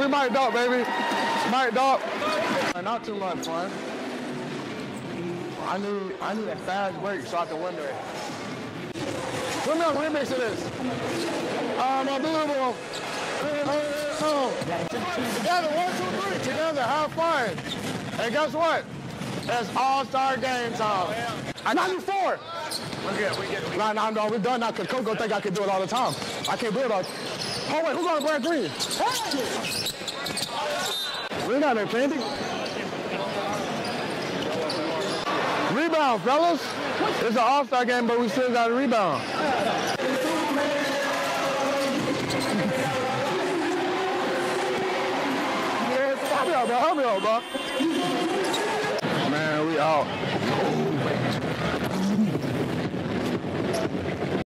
We might dog, baby. Might dog. Not too much fun. I need a fast break so I can win there. Put me on the remix of this. Unbelievable. Together, 1, 2, 3. Together, have fun. And guess what? It's all-star game time. And 94. We're good. No, we're done now because Coco think I can do it all the time. I can't do it all. Oh, wait, who's on the brand green? Hey! We got it, Candy. Rebound, fellas. It's an all-star game, but we still got a rebound. Help me out, bro. Man, we out.